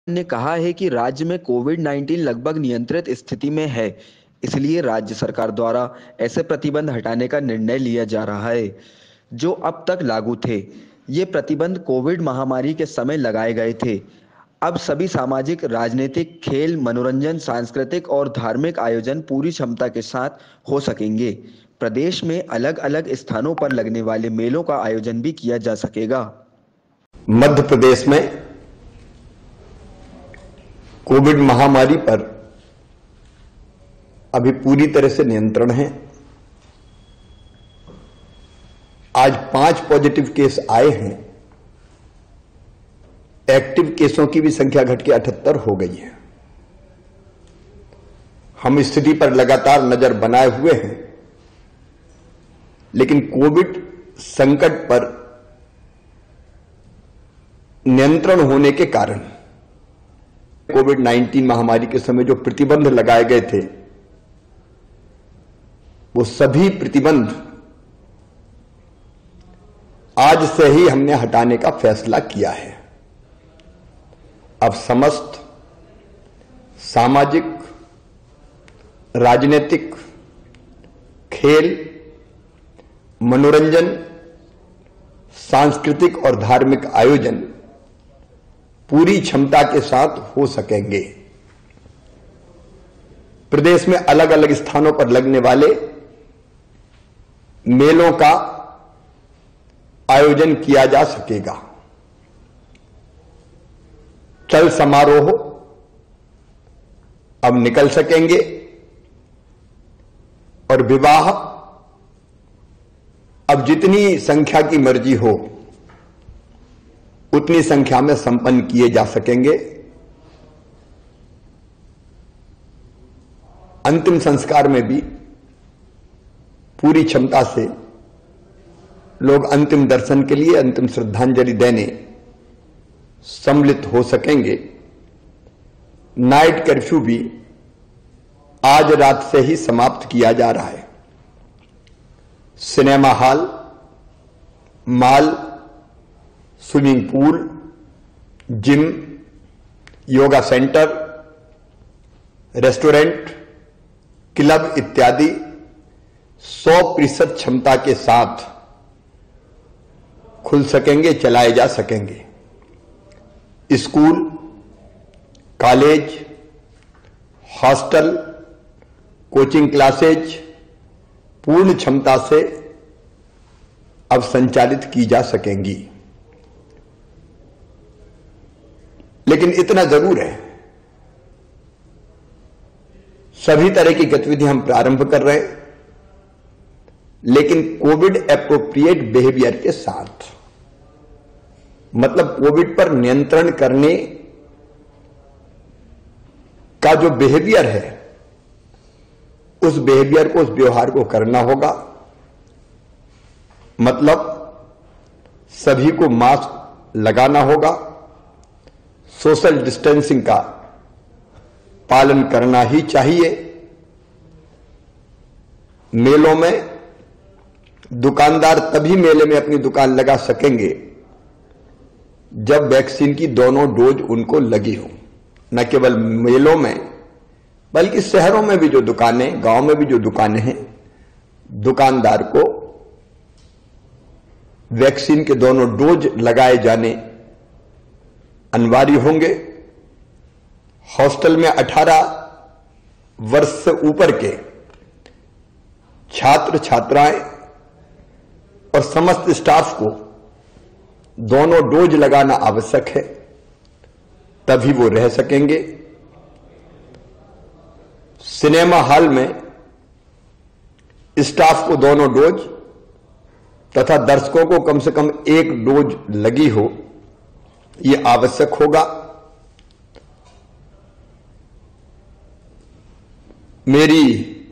ने कहा है कि राज्य में कोविड-19 लगभग नियंत्रित स्थिति में है। इसलिए राज्य सरकार द्वारा ऐसे प्रतिबंध हटाने का निर्णय लिया जा रहा है, जो अब तक लागू थे। ये प्रतिबंध कोविड महामारी के समय लगाए गए थे। अब सभी सामाजिक, राजनीतिक, खेल, मनोरंजन, सांस्कृतिक और धार्मिक आयोजन पूरी क्षमता के साथ हो सकेंगे। प्रदेश में अलग-अलग स्थानों पर लगने वाले मेलों का आयोजन भी किया जा सकेगा। मध्य प्रदेश में कोविड महामारी पर अभी पूरी तरह से नियंत्रण है। आज 5 पॉजिटिव केस आए हैं। एक्टिव केसों की भी संख्या घट के 78 हो गई है। हम स्थिति पर लगातार नजर बनाए हुए हैं, लेकिन कोविड संकट पर नियंत्रण होने के कारण कोविड-19 महामारी के समय जो प्रतिबंध लगाए गए थे, वो सभी प्रतिबंध आज से ही हमने हटाने का फैसला किया है। अब समस्त सामाजिक, राजनीतिक, खेल, मनोरंजन, सांस्कृतिक और धार्मिक आयोजन पूरी क्षमता के साथ हो सकेंगे। प्रदेश में अलग अलग स्थानों पर लगने वाले मेलों का आयोजन किया जा सकेगा। चल समारोह अब निकल सकेंगे और विवाह अब जितनी संख्या की मर्जी हो उतनी संख्या में संपन्न किए जा सकेंगे। अंतिम संस्कार में भी पूरी क्षमता से लोग अंतिम दर्शन के लिए, अंतिम श्रद्धांजलि देने सम्मिलित हो सकेंगे। नाइट कर्फ्यू भी आज रात से ही समाप्त किया जा रहा है। Cinema hall, mall, swimming pool, gym, yoga centre, restaurant, club इत्यादि 100% क्षमता के साथ खुल सकेंगे, चलाए जा सकेंगे। School, college, hostel, coaching classes पूर्ण क्षमता से अब संचालित की जा सकेंगी। लेकिन इतना जरूर है, सभी तरह की गतिविधि हम प्रारंभ कर रहे हैं, लेकिन कोविड एप्रोप्रिएट बिहेवियर के साथ। मतलब कोविड पर नियंत्रण करने का जो बिहेवियर है, उस बिहेवियर को, उस व्यवहार को करना होगा। मतलब सभी को मास्क लगाना होगा, सोशल डिस्टेंसिंग का पालन करना ही चाहिए। मेलों में दुकानदार तभी मेले में अपनी दुकान लगा सकेंगे जब वैक्सीन की दोनों डोज उनको लगी हो। न केवल मेलों में, बल्कि शहरों में भी जो दुकानें, गांव में भी जो दुकानें हैं, दुकानदार को वैक्सीन के दोनों डोज लगाए जाने अनिवार्य होंगे। हॉस्टल में 18 वर्ष से ऊपर के छात्र छात्राएं और समस्त स्टाफ को दोनों डोज लगाना आवश्यक है, तभी वो रह सकेंगे। सिनेमा हॉल में स्टाफ को दोनों डोज तथा दर्शकों को कम से कम 1 डोज लगी हो, यह आवश्यक होगा। मेरी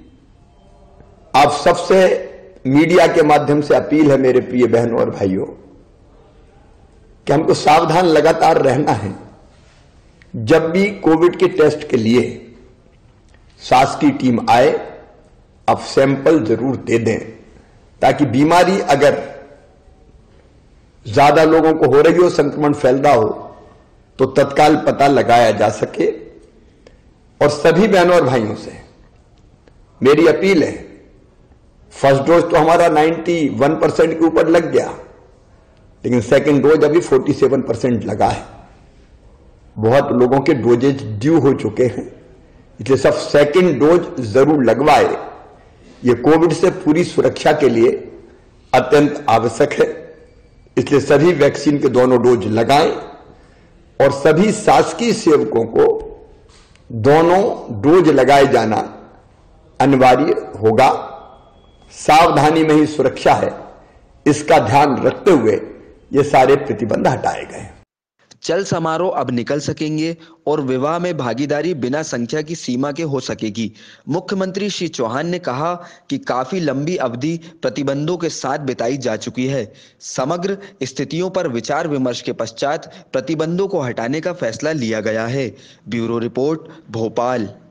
आप सबसे मीडिया के माध्यम से अपील है, मेरे प्रिय बहनों और भाइयों, कि हमको सावधान लगातार रहना है। जब भी कोविड के टेस्ट के लिए शासकीय टीम आए, अब सैंपल जरूर दे दें, ताकि बीमारी अगर ज्यादा लोगों को हो रही हो, संक्रमण फैल रहा हो, तो तत्काल पता लगाया जा सके। और सभी बहनों और भाइयों से मेरी अपील है, फर्स्ट डोज तो हमारा 91% के ऊपर लग गया, लेकिन सेकंड डोज अभी 47% लगा है। बहुत लोगों के डोजेज ड्यू हो चुके हैं, इसलिए सब सेकंड डोज जरूर लगवाए। ये कोविड से पूरी सुरक्षा के लिए अत्यंत आवश्यक है, इसलिए सभी वैक्सीन के दोनों डोज लगाएं और सभी शासकीय सेवकों को दोनों डोज लगाए जाना अनिवार्य होगा। सावधानी में ही सुरक्षा है, इसका ध्यान रखते हुए ये सारे प्रतिबंध हटाए गए। चल समारोह अब निकल सकेंगे और विवाह में भागीदारी बिना संख्या की सीमा के हो सकेगी। मुख्यमंत्री श्री चौहान ने कहा कि काफी लंबी अवधि प्रतिबंधों के साथ बिताई जा चुकी है। समग्र स्थितियों पर विचार विमर्श के पश्चात प्रतिबंधों को हटाने का फैसला लिया गया है। Bureau report, Bhopal.